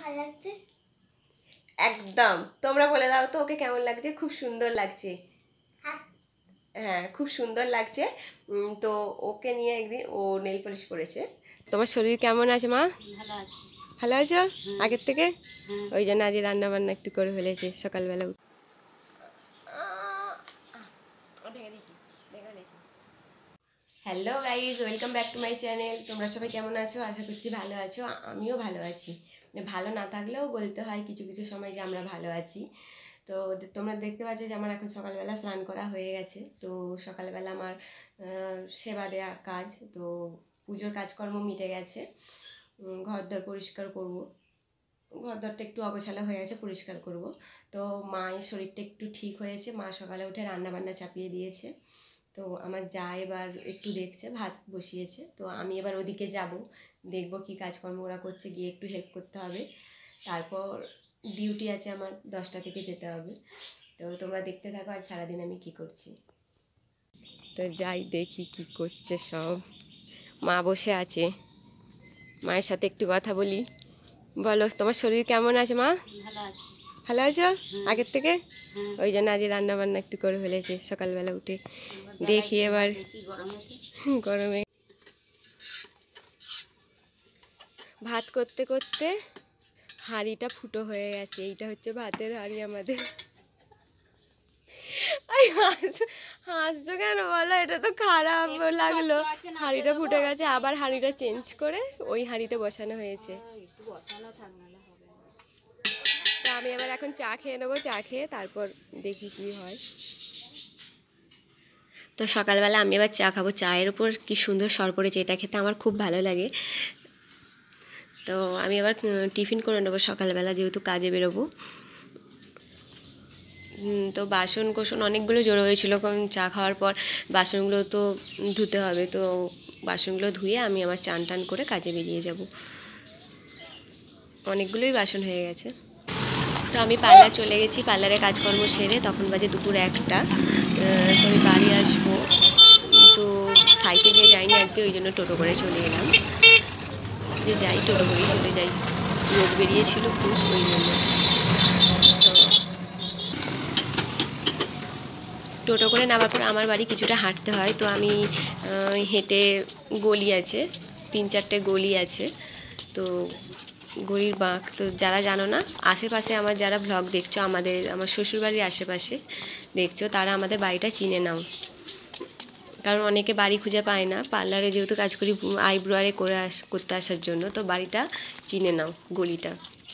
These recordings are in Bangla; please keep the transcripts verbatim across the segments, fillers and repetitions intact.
একদম তোমরা বলে দাও তো ওকে কেমন লাগছে। খুব সুন্দর লাগছে, হ্যাঁ খুব সুন্দর লাগছে। তো ওকে নিয়ে একদিন ও নেল পলিশ করেছে। তোমার শরীর কেমন আছে মা? ভালো আছে। ভালো আছো আগের থেকে? ওই জন্য আজ রান্না বান্না একটু করে ফেলেছে সকালবেলা। Hello guys, welcome back to my channel. তোমরা সবাই কেমন আছো? আশা করছি ভালো আছো। আমিও ভালো আছি, ভালো না থাকলেও বলতে হয় কিছু কিছু সময় যে আমরা ভালো আছি। তো তোমরা দেখতে পাচ্ছ যে আমার এখন সকালবেলা স্নান করা হয়ে গেছে। তো সকালবেলা আমার সেবা দেয়া কাজ, তো পুজোর কাজকর্ম মিটে গেছে। ঘরদর পরিষ্কার করব, ঘরদরটা একটু অগোছালো হয়ে গেছে, পরিষ্কার করব। তো মায়ের শরীরটা একটু ঠিক হয়েছে, মা সকালে উঠে রান্না বান্না চাপিয়ে দিয়েছে। তো আমার যা এবার একটু দেখছে, ভাত বসিয়েছে। তো আমি এবার ওদিকে যাব, দেখব কি কাজকর্ম ওরা করছে, গিয়ে একটু হেল্প করতে হবে। তারপর ডিউটি আছে আমার, দশটা থেকে যেতে হবে। তো তোমরা দেখতে থাকো আজ সারাদিন আমি কি করছি। তো যাই দেখি কি করছে সব। মা বসে আছে, মায়ের সাথে একটু কথা বলি। বলো তোমার শরীর কেমন আছে মা? ভালো আছে। ভালো আছো আগের থেকে? ওই জন্য আজ রান্না বান্না একটু করে ফেলেছে সকালবেলা উঠে। দেখি এবার গরমে ভাত করতে করতে হাঁড়িটা ফুটো হয়ে গেছে। এইটা হচ্ছে ভাতের হাঁড়ি আমাদের। হাসছো কেন বলো? এটা তো খারাপ লাগলো। হাঁড়িটা ফুটে গেছে, আবার হাঁড়িটা চেঞ্জ করে ওই হাঁড়িতে বসানো হয়েছে। তো আমি এবার এখন চা খেয়ে নেবো, চা খেয়ে তারপর দেখি কি হয়। তো সকালবেলা আমি এবার চা খাবো। চায়ের উপর কি সুন্দর সর পড়েছে, এটা খেতে আমার খুব ভালো লাগে। তো আমি এবার টিফিন করে নেবো সকালবেলা, যেহেতু কাজে বেরোবো। তো বাসন কোসন অনেকগুলো জড়ো হয়েছিল, কারণ চা খাওয়ার পর বাসনগুলো তো ধুতে হবে। তো বাসনগুলো ধুয়ে আমি আমার চান টান করে কাজে বেরিয়ে যাব। অনেকগুলোই বাসন হয়ে গেছে। তো আমি পার্লার চলে গেছি, পার্লারে কাজকর্ম সেরে তখন বাজে দুপুর একটা। তো আমি বাড়ি আসবো, তো সাইকেল নিয়ে যাইনি আজকে, ওই জন্য টোটো করে চলে এলাম। যে যাই টোটো করেই চলে যাই, রোদ বেরিয়েছিল খুব, ওই জন্য। টোটো করে নামার পর আমার বাড়ি কিছুটা হাঁটতে হয়। তো আমি হেঁটে, গলি আছে তিন চারটে গলি আছে, তো গলির বাঁক। তো যারা জানো না, আশেপাশে আমার যারা ভ্লগ দেখছো, আমাদের আমার শ্বশুরবাড়ির আশেপাশে দেখছো, তারা আমাদের বাড়িটা চিনে নাও। কারণ অনেকে বাড়ি খুঁজে পায় না, পার্লারে যেহেতু কাজ করি আইব্রো আরে করে আস করতে আসার জন্য, তো বাড়িটা চিনে নাও, গলিটা।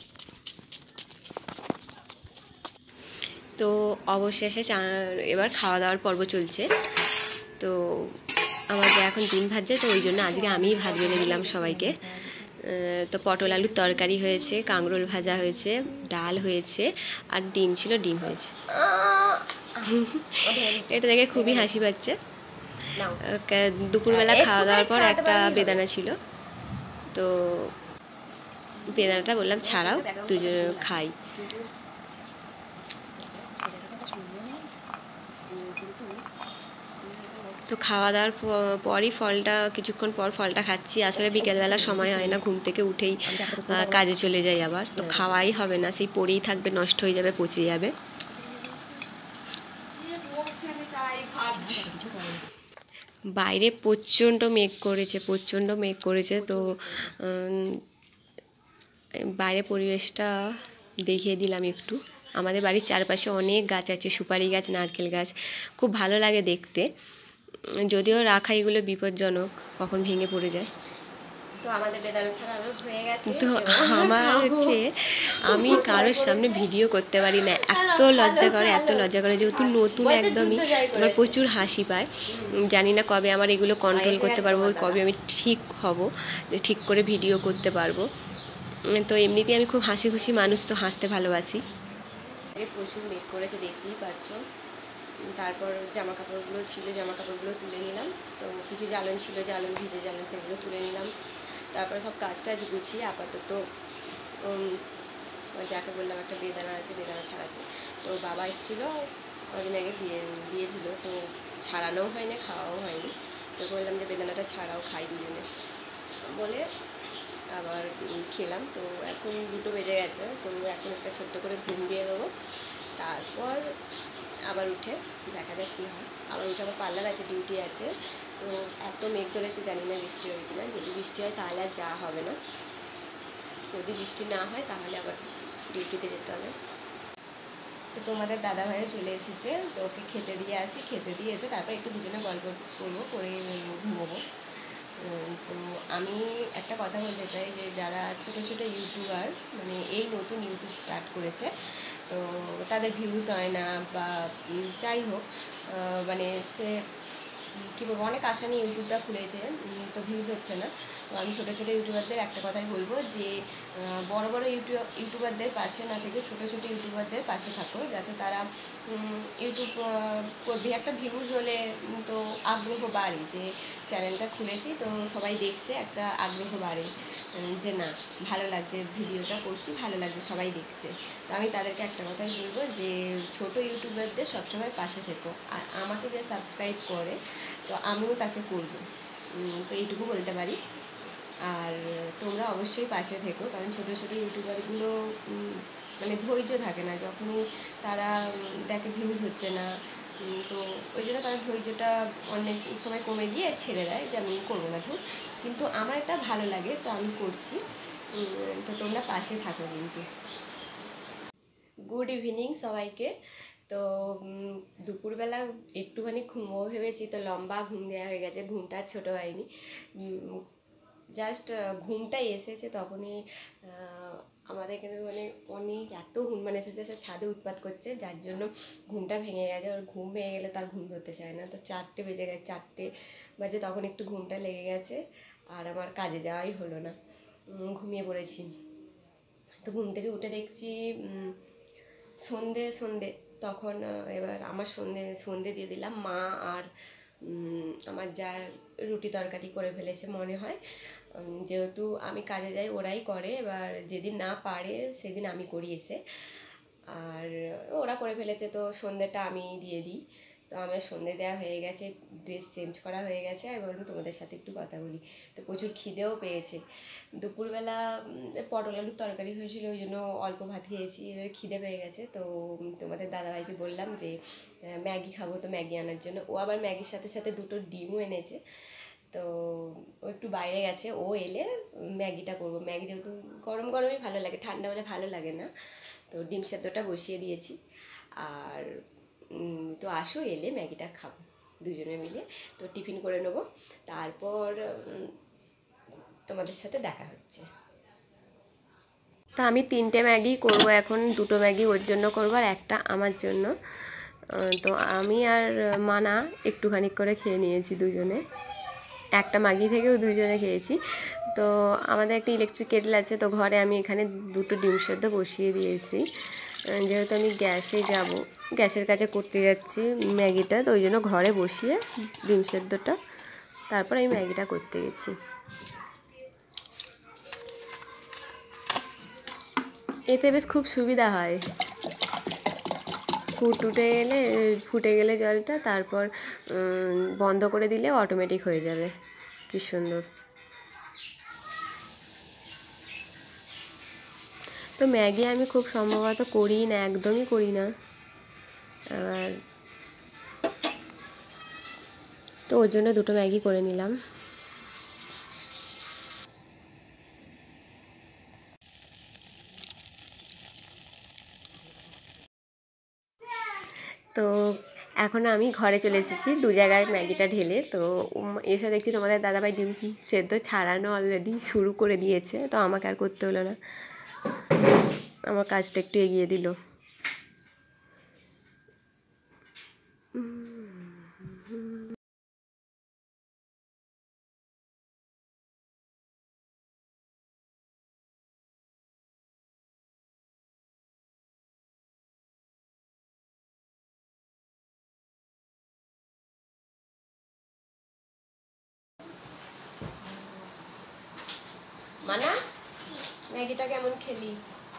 তো অবশেষে চা এবার খাওয়া দাওয়ার পর্ব চলছে। তো আমাদের এখন ডিম ভাজছে, তো ওই জন্য আজকে আমিই ভাত বেড়ে দিলাম সবাইকে। তো পটল আলুর তরকারি হয়েছে, কাঁকরোল ভাজা হয়েছে, ডাল হয়েছে, আর ডিম ছিল, ডিম হয়েছে। এটা দেখে খুবই হাসি পাচ্ছে। দুপুরবেলা খাওয়া দাওয়ার পর একটা বেদানা ছিল, তো বেদানাটা বললাম ছাড়াও দুজন খাই। তো খাওয়া দাওয়ার পরই ফলটা, কিছুক্ষণ পর ফলটা খাচ্ছি। আসলে বিকেলবেলা সময় হয় না, ঘুম থেকে উঠেই কাজে চলে যাই আবার। তো খাওয়াই হবে না, সেই পড়েই থাকবে, নষ্ট হয়ে যাবে, পচে যাবে। বাইরে প্রচণ্ড মেঘ করেছে, প্রচণ্ড মেঘ করেছে। তো বাইরে পরিবেশটা দেখিয়ে দিলাম একটু। আমাদের বাড়ির চারপাশে অনেক গাছ আছে, সুপারি গাছ, নারকেল গাছ, খুব ভালো লাগে দেখতে। যদিও রাখা এগুলো বিপজ্জনক, কখন ভেঙে পড়ে যায়। তো আমাদের বেদানা ছাড়ানো হয়ে গেছে। তো আমার হচ্ছে, আমি কারোর সামনে ভিডিও করতে পারি না, এত লজ্জা করে, এত লজ্জা করে, যেহেতু নতুন একদমই, আমার প্রচুর হাসি পায়। জানি না কবে আমার এগুলো কন্ট্রোল করতে পারবো, কবে আমি ঠিক হব, ঠিক করে ভিডিও করতে পারবো। তো এমনিতেই আমি খুব হাসি খুশি মানুষ, তো হাসতে ভালোবাসি। প্রচুর মেঘ করেছে, দেখতেই পাচ্ছ। তারপর জামা কাপড়গুলো ছিল, জামা কাপড়গুলো তুলে নিলাম। তো কিছু জ্বালন ছিল, জ্বালন ভিজে জ্বালন, সেগুলো তুলে নিলাম। তারপরে সব কাজ টাজ গুছিয়ে আপাতত যাকে বললাম একটা বেদানা আছে, বেদানা ছাড়াতে। তো বাবা এসেছিলো কদিন আগে, দিয়ে দিয়েছিল, তো ছাড়ানোও হয়নি, খাওয়াও হয়নি। তো বললাম যে বেদানাটা ছাড়াও, খাই দুজনে বলে আবার খেলাম। তো এখন দুটো বেজে গেছে, তো এখন একটা ছোট্ট করে ঘুম দিয়ে দেবো, তারপর আবার উঠে দেখা যাক কী হয়। আবার উঠে আবার পার্লার আছে, ডিউটি আছে। তো এত মেঘ ধরেছে, জানি না বৃষ্টি হবে কি না। যদি বৃষ্টি হয় তাহলে আর যাওয়া হবে না, যদি বৃষ্টি না হয় তাহলে আবার ডিউটিতে যেতে হবে। তো তোমাদের দাদাভাইও চলে এসেছে, তো ওকে খেতে দিয়ে আসি, খেতে দিয়ে এসে তারপর একটু দুজনে গল্প করবো, করে ঘুমোবো। তো আমি একটা কথা বলতে চাই যে যারা ছোটো ছোটো ইউটিউবার, মানে এই নতুন ইউটিউব স্টার্ট করেছে, তো তাদের ভিউজ হয় না বা যাই হোক, মানে সে কী বলবো, অনেক আশা নিয়ে ইউটিউবটা খুলেছে, তো ভিউজ হচ্ছে না। তো আমি ছোটো ছোটো ইউটিউবারদের একটা কথাই বলবো যে বড় বড় ইউটিউব ইউটিউবারদের পাশে না থেকে ছোটো ছোটো ইউটিউবারদের পাশে থাকো, যাতে তারা ইউটিউব করবে, একটা ভিউজ হলে তো আগ্রহ বাড়ে যে চ্যানেলটা খুলেছি, তো সবাই দেখছে, একটা আগ্রহ বাড়ে যে না ভালো লাগছে, ভিডিওটা করছি ভালো লাগছে, সবাই দেখছে। তো আমি তাদেরকে একটা কথাই বলবো যে ছোটো ইউটিউবারদের সবসময় পাশে থেকো, আর আমাকে যে সাবস্ক্রাইব করে তো আমিও তাকে করব, তো এইটুকু বলতে পারি। আর তোমরা অবশ্যই পাশে থেকো, কারণ ছোটো ছোটো ইউটিউবারগুলো মানে ধৈর্য থাকে না, যখনই তারা দেখে ভিউজ হচ্ছে না, তো ওই জন্য তাদের ধৈর্যটা অনেক সময় কমে গিয়ে ছেড়ে দেয় যে আমি করবো না। ধর, কিন্তু আমার এটা ভালো লাগে, তো আমি করছি। তো তোমরা পাশে থাকো কিন্তু। গুড ইভিনিং সবাইকে। তো দুপুরবেলা একটুখানি ঘুমবো ভেবেছি, তো লম্বা ঘুম দেওয়া হয়ে গেছে, ঘুমটা আর ছোটো হয়নি, জাস্ট ঘুমটাই এসেছে তখনই আমাদের এখানে মানে অনেক এত হুনমান এসেছে, সে ছাদে উৎপাত করছে, যার জন্য ঘুমটা ভেঙে গেছে। আর ঘুম ভেঙে গেলে তার ঘুম ধরতে চায় না, তো চারটে বেজে গেছে, চারটে বাজে তখন একটু ঘুমটা লেগে গেছে, আর আমার কাজে যাওয়াই হলো না, ঘুমিয়ে পড়েছি। তো ঘুম থেকে উঠে দেখছি সন্ধে সন্ধে তখন এবার আমার সন্ধে সন্ধে দিয়ে দিলাম। মা আর আমার যা রুটি তরকারি করে ফেলেছে মনে হয়, যেহেতু আমি কাজে যাই ওরাই করে, এবার যেদিন না পারে সেদিন আমি করি এসে, আর ওরা করে ফেলেছে, তো সন্ধেটা আমি দিয়ে দিই। তো আমার সন্ধে দেওয়া হয়ে গেছে, ড্রেস চেঞ্জ করা হয়ে গেছে, এবার তোমাদের সাথে একটু কথা বলি। তো প্রচুর খিদেও পেয়েছে, দুপুরবেলা পটল আলুর তরকারি হয়েছিল, ওই জন্য অল্প ভাত খেয়েছি, খিদে পেয়ে গেছে। তো তোমাদের দাদাভাইকে বললাম যে ম্যাগি খাবো, তো ম্যাগি আনার জন্য। ও আবার ম্যাগির সাথে সাথে দুটো ডিমও এনেছে, তো ও একটু বাইরে গেছে, ও এলে ম্যাগিটা করবো। ম্যাগি যেহেতু গরম গরমই ভালো লাগে, ঠান্ডা হলে ভালো লাগে না, তো ডিম সেদ্ধটা বসিয়ে দিয়েছি। আর তো আসো, এলে ম্যাগিটা খাবো দুজনে মিলে, তো টিফিন করে নেবো, তারপর তোমাদের সাথে দেখা হচ্ছে। তো আমি তিনটে ম্যাগি করব এখন, দুটো ম্যাগি ওর জন্য করবো আর একটা আমার জন্য। তো আমি আর মানা একটুখানি করে খেয়ে নিয়েছি দুজনে, একটা ম্যাগি থেকেও দুজনে খেয়েছি। তো আমাদের একটা ইলেকট্রিক কেটল আছে, তো ঘরে আমি এখানে দুটো ডিম সেদ্ধ বসিয়ে দিয়েছি, যেহেতু আমি গ্যাসে যাব, গ্যাসের কাছে করতে যাচ্ছি ম্যাগিটা, তো ওই জন্য ঘরে বসিয়ে ডিম সেদ্ধটা তারপর আমি ম্যাগিটা করতে গেছি। এতে বেশ খুব সুবিধা হয়, ফুট উঠে গেলে ফুটে গেলে জলটা তারপর বন্ধ করে দিলে অটোমেটিক হয়ে যাবে, কি সুন্দর। তো ম্যাগি আমি খুব সম্ভবত করি না, একদমই করি না, আর তো ওর জন্য দুটো ম্যাগি করে নিলাম। তো এখন আমি ঘরে চলে এসেছি, দু জায়গায় ম্যাগিটা ঢেলে। তো এসে দেখছি তোমাদের দাদাভাই ডিম সেদ্ধ ছাড়ানো অলরেডি শুরু করে দিয়েছে, তো আমাকে আর করতে হলো না, আমার কাজটা একটু এগিয়ে দিল। মানা, ম্যাগিটা কেমন খেলি?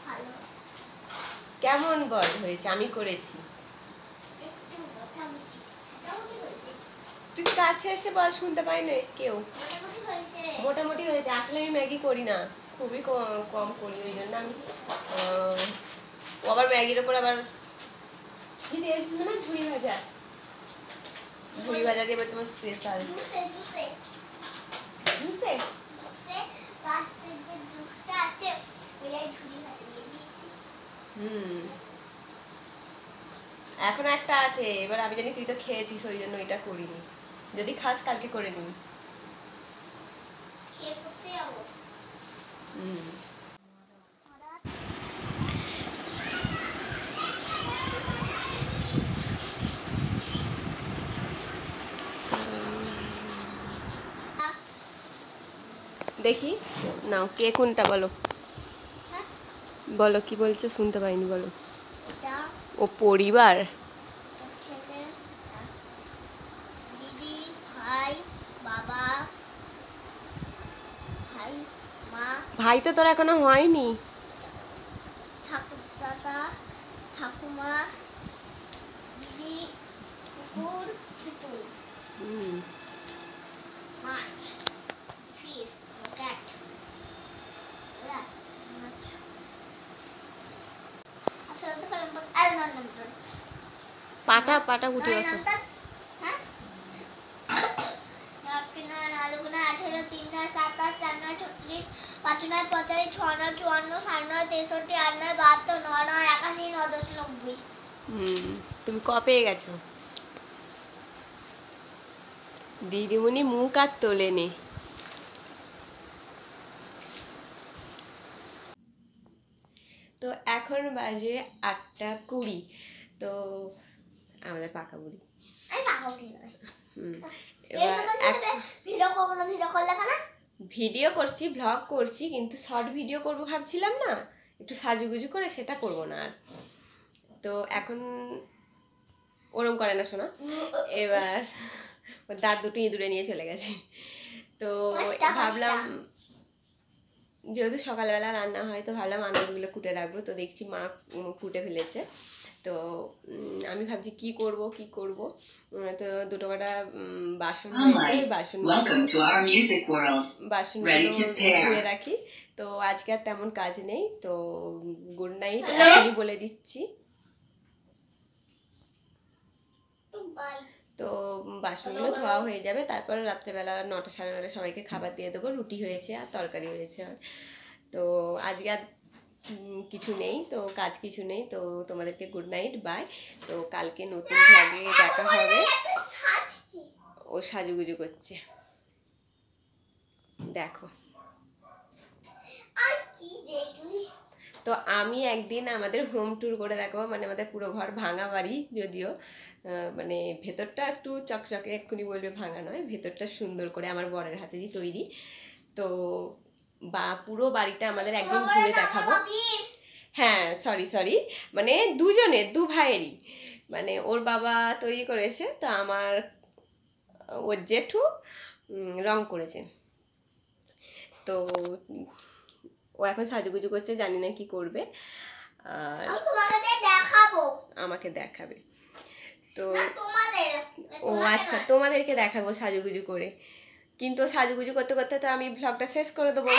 কেমন বল হয়েছে? আমি করেছি। তুই কাছে এসে বল, শুনতে পাই না কেউ। মোটামুটি হয়েছে। আসলে আমি ম্যাগি করি না, খুবই কম করি, ওই জন্য আমি আবার ম্যাগির ওপর আবার কি দিয়েছিল না, ঝুড়ি ভাজা। ঝুড়ি ভাজা দিয়ে তোমার স্পেশাল হুম এখনো একটা আছে। এবার আমি জানি তুই তো খেয়েছিস, ওই জন্য এটা করিনি। যদি খাস কালকে করে নিই। হুম দেখি নাও, কে কোনটা বলো, বলো কি বলছো, শুনতে পাইনি, বলো। ও পরিবার, দিদি, ভাই, বাবা, ভাই, মা। ভাই তো তোর এখনো হয়নি। ঠাকুর দাদা, ঠাকুমা, দিদি, কুকুর, কুকুর, হুম মাছ, ফিশ, ক্যাট, মাছ। আসলে তো ফেললাম তো আর নয় নম্বর। পাটা পাটা উঠে গেছে। হ্যাঁ, নয় আলু গুনা আঠেরো, তিন নয় সাত আট, চার নয় ছত্রিশ, পাঁচ নয় পঁয়তাল্লিশ, ছয় নয় চুয়ান্ন, সাত নয় তেষট্টি, আট নয় বাহাত্তর, নয় নয় একাশি, নয় দশ নব্বই। হুম তুমি ক পেয়ে গেছো? দিদিমণি মুখ আর তোলেনি। তো এখন বাজে আটটা কুড়ি। তো আমাদের পাকা বুড়ি, আমি পাকা বুড়ি নয়। হুম এবার ভিডিও করবো না, ভিডিও করলে কেন? ভিডিও করছি, ভ্লগ করছি, কিন্তু শর্ট ভিডিও করবো ভাবছিলাম না, একটু সাজুগুজু করে, সেটা করবো না আর। তো এখন ওরম করে না শোনা। এবার ওর দাঁত দুটো ইঁদুরে নিয়ে চলে গেছে। তো ভাবলাম যেহেতু সকালবেলা রান্না হয়, তো ভাবলাম আনাজগুলো কুটে রাখবো। তো দেখছি মা কুটে ফেলেছে। তো আমি ভাবছি কি করব কি করব। তো দুটো কটা বাসন হয়েছে, বাসন বাসনগুলো ধুয়ে রাখি। তো আজকে আর তেমন কাজ নেই। তো গুড নাইট এখনই বলে দিচ্ছি। তো বাসনগুলো ধোয়া হয়ে যাবে, তারপর রাত্রেবেলা নটা সাড়ে নটা সবাইকে খাবার দিয়ে দেবো। রুটি হয়েছে আর তরকারি হয়েছে। তো আজকে আর কিছু নেই, তো কাজ কিছু নেই। তো তোমাদেরকে গুড নাইট, বাই। তো কালকে নতুন ভ্লগে দেখা হবে। ও সাজুগুজু করছে, দেখো। তো আমি একদিন আমাদের হোম ট্যুর করে দেখাবো, মানে আমাদের পুরো ঘর ভাঙা বাড়ি, যদিও মানে ভেতরটা একটু চকচকে, এক্ষুনি বলবে ভাঙা নয়, ভেতরটা সুন্দর করে আমার বরের হাতেরই তৈরি। তো বা পুরো বাড়িটা আমাদের একদিন ঘুরে দেখাবো। হ্যাঁ সরি সরি মানে দুজনের, দু ভাইয়েরই, মানে ওর বাবা তৈরি করেছে, তো আমার ওর জেঠু রং করেছে। তো ও এখন সাজুগুজু করছে, জানি না কি করবে, আর আমাকে দেখাবে। তো ও আচ্ছা, তোমাদেরকে দেখাবো সাজুগুজু করে, কিন্তু সাজুগুজু করতে করতে তো আমি ব্লগটা শেষ করে দেবো।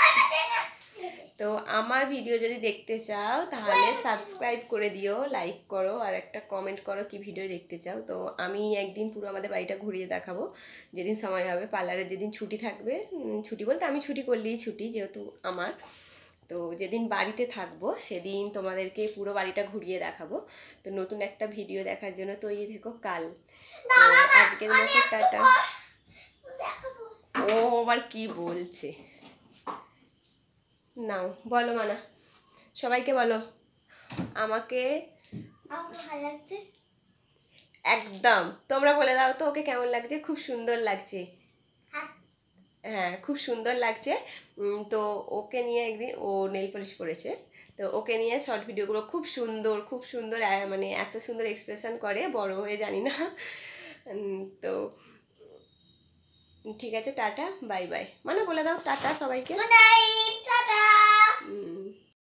তো আমার ভিডিও যদি দেখতে চাও তাহলে সাবস্ক্রাইব করে দিও, লাইক করো, আর একটা কমেন্ট করো কি ভিডিও দেখতে চাও। তো আমি একদিন পুরো আমাদের বাড়িটা ঘুরিয়ে দেখাবো, যেদিন সময় হবে। পার্লারে যেদিন ছুটি থাকবে, ছুটি বলতে আমি ছুটি করলেই ছুটি যেহেতু আমার, তো যেদিন বাড়িতে থাকবো সেদিন তোমাদেরকে পুরো বাড়িটা ঘুরিয়ে দেখাবো। তো নতুন একটা ভিডিও দেখার জন্য তৈরি থেকো কাল। তো আজকের মতো টাটা। ও আবার কি বলছে, নাও বলো মানা, সবাইকে বলো আমাকে একদম। তোমরা বলে দাও তো ওকে কেমন লাগছে। খুব সুন্দর লাগছে, হ্যাঁ খুব সুন্দর লাগছে। তো ওকে নিয়ে একদিন, ও নেল পলিশ করেছে, তো ওকে নিয়ে শর্ট ভিডিওগুলো খুব সুন্দর, খুব সুন্দর, মানে এত সুন্দর এক্সপ্রেশন করে, বড় হয়ে জানি না। তো ঠিক আছে, টাটা বাই বাই। মানে বলে দাও টাটা সবাইকে।